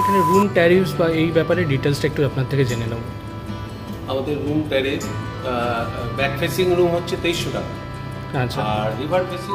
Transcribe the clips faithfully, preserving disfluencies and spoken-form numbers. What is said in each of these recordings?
এখানে room tariffs বা এই ব্যাপারে ডিটেলসটা একটু আপনার থেকে জেনে নেব। আমাদের room tariff back facing room হচ্ছে তেইশশো টাকা। আচ্ছা। আর river facing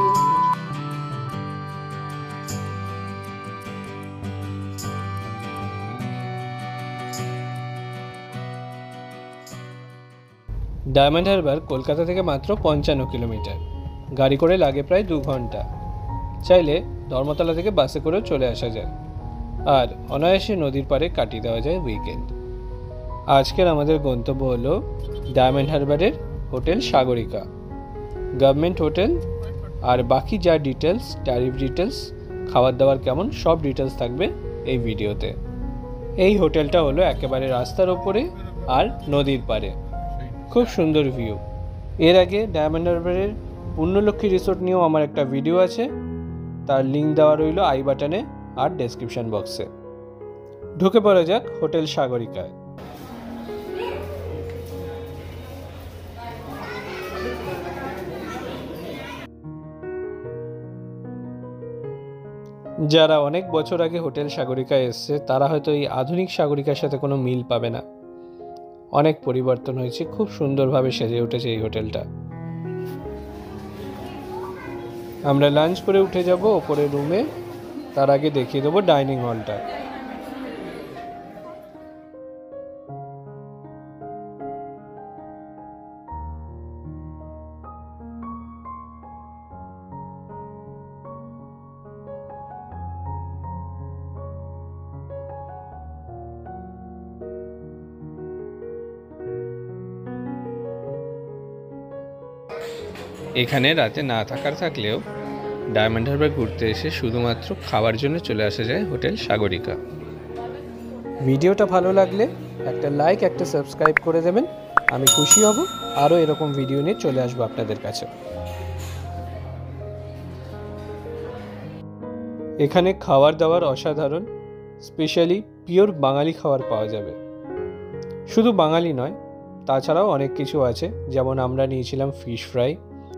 diamond harbour Kolkata থেকে মাত্র পঞ্চান্ন কিলোমিটার, গাড়ি করে লাগে প্রায় দু ঘন্টা। চাইলে ধর্মতলা থেকে বাসে করেও চলে আসা যায়, আর অনায়াসে নদীর পাড়ে কাটিয়ে দেওয়া যায় উইকেন্ড। আজকের আমাদের গন্তব্য হলো ডায়মন্ড হারবারের হোটেল সাগরিকা, গভর্নমেন্ট হোটেল। আর বাকি যা ডিটেলস, ট্যারিফ ডিটেলস, খাবার দাবার কেমন, সব ডিটেলস থাকবে এই ভিডিওতে। এই হোটেলটা হলো একেবারে রাস্তার ওপরে আর নদীর পাড়ে, খুব সুন্দর ভিউ। এর আগে ডায়মন্ড হারবারের পূর্ণলক্ষ্মী রিসোর্ট নিয়েও আমার একটা ভিডিও আছে, তার লিঙ্ক দেওয়া রইল আই বাটনে আর ডেসক্রিপশন বক্সে। ঢুকে পড়া যাক হোটেল সাগরিকায়। যারা অনেক বছর আগে হোটেল সাগরিকায় এসছে তারা হয়তো এই আধুনিক সাগরিকার সাথে কোনো মিল পাবে না। অনেক পরিবর্তন হয়েছে, খুব সুন্দরভাবে সেজে উঠেছে এই হোটেলটা। আমরা লাঞ্চ করে উঠে যাব ওপরে রুমে, তার আগে দেখিয়ে দেবো ডাইনিং হলটা। এখানে রাতে না থাকার থাকলেও ডায়মন্ড হারবার ঘুরতে এসে শুধুমাত্র খাওয়ার জন্য চলে আসা যায় হোটেল সাগরিকা। ভিডিওটা ভালো লাগলে একটা লাইক, একটা সাবস্ক্রাইব করে দেবেন, আমি খুশি হব। আরও এরকম ভিডিও নিয়ে চলে আসবো আপনাদের কাছে। এখানে খাবার দাবার অসাধারণ, স্পেশালি পিওর বাঙালি খাবার পাওয়া যাবে। শুধু বাঙালি নয়, তাছাড়াও অনেক কিছু আছে, যেমন আমরা নিয়েছিলাম ফিশ ফ্রাই।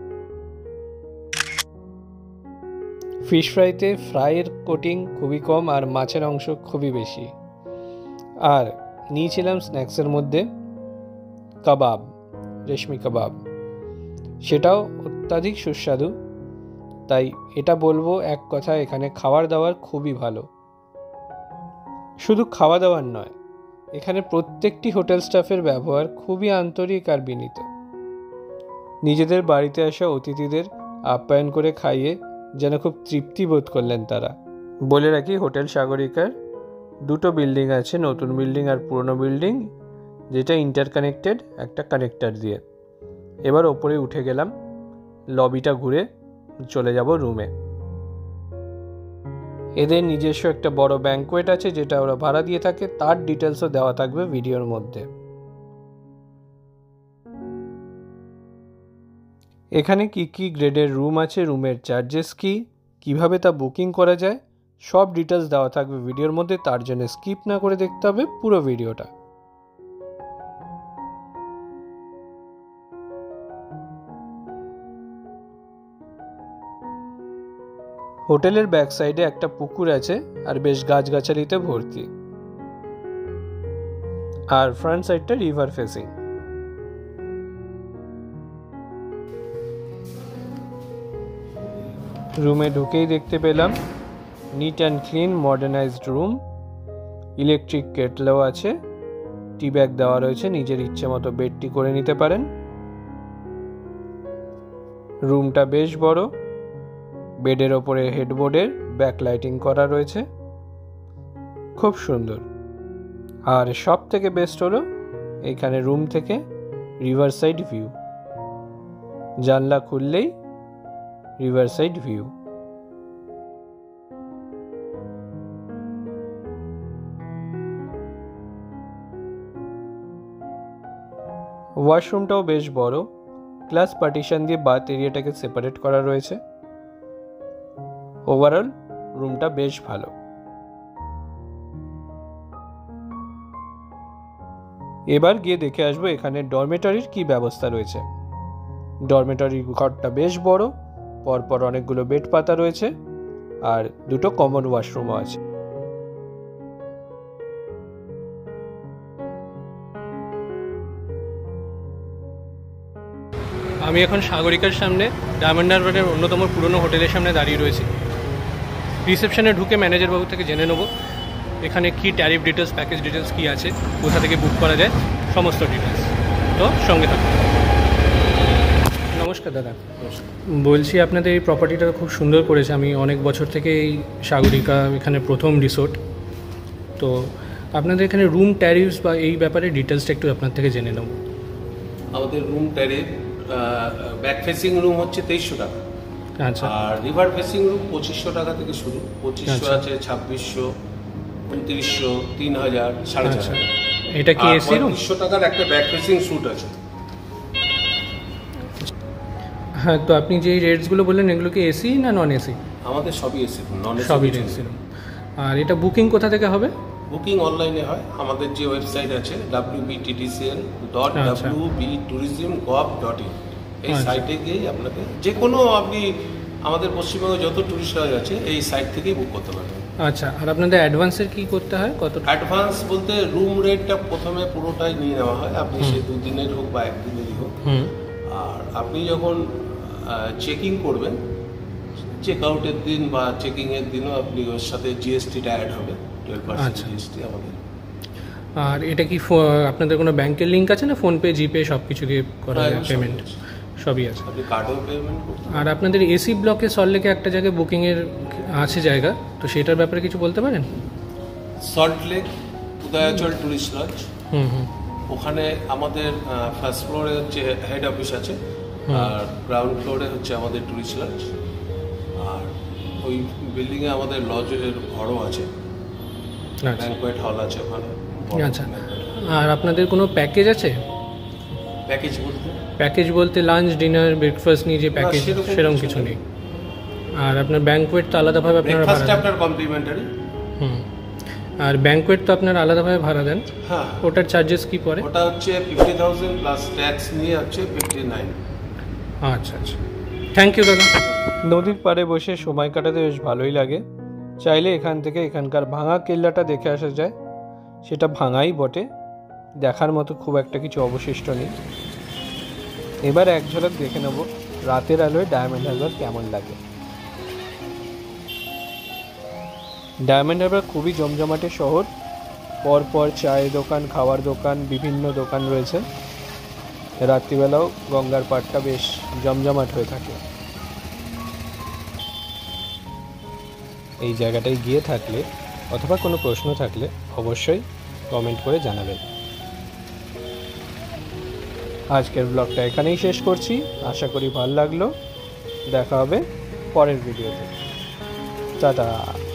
ফিশ ফ্রাইতে ফ্রাইয়ের কোটিং খুবই কম আর মাছের অংশ খুবই বেশি। আর নিয়েছিলাম স্ন্যাক্সের মধ্যে কাবাব, রেশমি কাবাব, সেটাও অত্যাধিক সুস্বাদু। তাই এটা বলবো এক কথা, এখানে খাবার দাবার খুবই ভালো। শুধু খাওয়া দাওয়ার নয়, এখানে প্রত্যেকটি হোটেল স্টাফের ব্যবহার খুবই আন্তরিক আর বিনীত। নিজেদের বাড়িতে আসা অতিথিদের আপ্যায়ন করে খাইয়ে যেন খুব তৃপ্তি বোধ করলেন তারা। বলে রাখি, হোটেল সাগরিকার দুটো বিল্ডিং আছে, নতুন বিল্ডিং আর পুরনো বিল্ডিং, যেটা ইন্টারকানেক্টেড একটা কানেক্টর দিয়ে। এবার ওপরে উঠে গেলাম, লবিটা ঘুরে চলে যাব রুমে। এদের নিজস্ব একটা বড় ব্যাঙ্কোয়েট আছে, যেটা ওরা ভাড়া দিয়ে থাকে, তার ডিটেলসও দেওয়া থাকবে ভিডিওর মধ্যে। এখানে কি কি গ্রেডের রুম আছে, রুমের চার্জেস কি, কিভাবে তা বুকিং করা যায়, সব ডিটেলস দেওয়া থাকবে ভিডিওর মধ্যে। তার জন্য স্কিপ না করে দেখতে হবে পুরো ভিডিওটা। হোটেলের ব্যাক সাইডে একটা পুকুর আছে আর বেশ গাছগাছালিতে ভর্তি, আর ফ্রন্ট সাইডটা রিভার ফেসিং। রুমে ঢুকেই দেখতে পেলাম neat and clean modernised room. Electric কেটলও আছে, টি ব্যাগ দেওয়া রয়েছে, নিজের ইচ্ছে মতো বেডটি করে নিতে পারেন। রুমটা বেশ বড়, বেডের ওপরে হেডবোর্ডের ব্যাকলাইটিং করা রয়েছে, খুব সুন্দর। আর সব থেকে বেস্ট হলো এইখানে রুম থেকে রিভার সাইড ভিউ, জানলা খুললেই রিভার সাইড ভিউ। ওয়াশরুমটাও বেশ বড়, গ্লাস পার্টিশন দিয়ে বাথ এরিয়াটাকে সেপারেট করা রয়েছে। ওভারঅল রুমটা বেশ ভালো। এবার গিয়ে দেখে আসবো এখানে ডরমেটরির কি ব্যবস্থা রয়েছে। ডরমেটরির ঘরটা বেশ বড়, পরপর অনেকগুলো বেড পাতা রয়েছে, আর দুটো কমন ওয়াশরুমও আছে। আমি এখন সাগরিকার সামনে ডায়মন্ড হারবারের অন্যতম পুরনো হোটেলের সামনে দাঁড়িয়ে রয়েছি। রিসেপশনে ঢুকে ম্যানেজার বাবু থেকে জেনে নেব এখানে কি ট্যারিফ ডিটেলস, প্যাকেজ ডিটেলস কী আছে, কোথা থেকে বুক করা যায়, সমস্ত ডিটেলস। তো সঙ্গে থাকুন। নমস্কার দাদা। বলছি আপনাদের এই প্রপার্টিটা খুব সুন্দর করেছে। আমি অনেক বছর থেকে এই সাগরিকা এখানে প্রথম রিসোর্ট। তো আপনাদের এখানে রুম ট্যারিফস বা এই ব্যাপারে ডিটেলসটা একটু আপনার থেকে জেনে নেব। আমাদের room tariff back facing room হচ্ছে তেইশশো টাকা, আচ্ছা। আর রিভার ফেসিং রুম পঁচিশশো টাকা থেকে শুরু। পঁচিশশো আচ্ছা। আছে, ছাব্বিশশো, উনত্রিশশো, তিন হাজার, সাড়ে চার আচ্ছা। হাজার। এটা কি এসি রুম? পঁয়ত্রিশশো টাকার একটা ব্যাক ফেসিং স্যুট আছে। হ্যাঁ, তো আপনি যে রেটসগুলো বললেন এগুলো কি এসি না নন এসি? আমাদের সবই এসি, নন এসি সবই এসি রুম। আর এটা বুকিং কোথা থেকে হবে? বুকিং অনলাইনে হয়। আমাদের যে ওয়েবসাইট আছে W B T T C L dot W B tourism gov dot in, এই সাইটে গিয়ে আপনাকে যে কোনো, আপনি আমাদের পশ্চিমবঙ্গে যত ট্যুরিস্ট আছে এই সাইট থেকেই বুক করতে পারবেন। আচ্ছা। আর আপনাদের অ্যাডভান্সের কি করতে হয়, কত? অ্যাডভান্স বলতে রুম রেটটা প্রথমে পুরোটাই নিয়ে নেওয়া হয়, আপনি সে দুদিনের হোক বা একদিনেরই হোক। আর আপনি যখন চেকিং করবেন, চেক আউটের দিন বা চেকিংয়ের দিনও আপনি ওর সাথে জিএসটিটা অ্যাড হবে, টুয়েলভ পার্সেন্ট জিএসটি আমাদের। আর এটা কি ফো- আপনাদের কোনো ব্যাংকের লিঙ্ক আছে না ফোনপে, জিপে সব কিছু দিয়ে করা যায় পেমেন্ট? সবই আছে। আপনি কার্ডেও পেমেন্ট করতে পারেন। আর আপনাদের এসি ব্লকে সল্টলেকে একটা জায়গায় বুকিংয়ের আছে জায়গা, তো সেটার ব্যাপারে কিছু বলতে পারেন? Salt lake Udayachal tourist lodge, hmm hmm ওখানে আমাদের ফার্স্ট ফ্লোরে হচ্ছে হেড অফিস আছে, আর গ্রাউন্ড ফ্লোরে হচ্ছে আমাদের টুরিস্ট লজ। আর ওই বিল্ডিংয়ে আমাদের লজের ঘরও আছে, আচ্ছা ব্যাংকোয়েট হল আছে ওখানে। আচ্ছা। আর আপনাদের কোনো প্যাকেজ আছে? প্যাকেজ বলতে প্যাকেজ বলতে লাঞ্চ, ডিনার, ব্রেকফাস্ট নিয়ে যে প্যাকেজ, সেরকম সেরকম কিছু কিছু নেই। নেই। আর আপনার ব্যাংকোয়েট তো আলাদাভাবে আপনারা ভাড়া ব্রেকফাস্ট দেন? আপনার কমপ্লিমেন্টারি। হুম। আর ব্যাংকোয়েট তো আপনার আলাদাভাবে ভাড়া দেন, হ্যাঁ, ওটার চার্জেস কি পড়ে? ওটা হচ্ছে ফিফটি থাউজেন্ড প্লাস ট্যাক্স নিয়ে হচ্ছে ফিফটি নাইন। আচ্ছা আচ্ছা, থ্যাংক ইউ দাদা। নদীর পাড়ে বসে সময় কাটাতে বেশ ভালোই লাগে। চাইলে এখান থেকে এখানকার ভাঙা কেল্লাটা দেখে আসা যায়। সেটা ভাঙাই বটে, দেখার মতো খুব একটা কিছু অবশিষ্ট নেই। এবার এক ঝলক দেখে নেব রাতের আলোয় ডায়মন্ড হারবার কেমন লাগে। ডায়মন্ড হারবার খুবই জমজমাটে শহর। পরপর চায়ের দোকান, খাওয়ার দোকান, বিভিন্ন দোকান রয়েছে। রাত্রিবেলাও গঙ্গার পাড়টা বেশ জমজমাট হয়ে থাকে। এই জায়গাটায় গিয়ে থাকলে অথবা কোনো প্রশ্ন থাকলে অবশ্যই কমেন্ট করে জানাবেন। আজকের ব্লগটা এখানেই শেষ করছি। আশা করি ভালো লাগলো। দেখা হবে পরের ভিডিওতে। টাটা।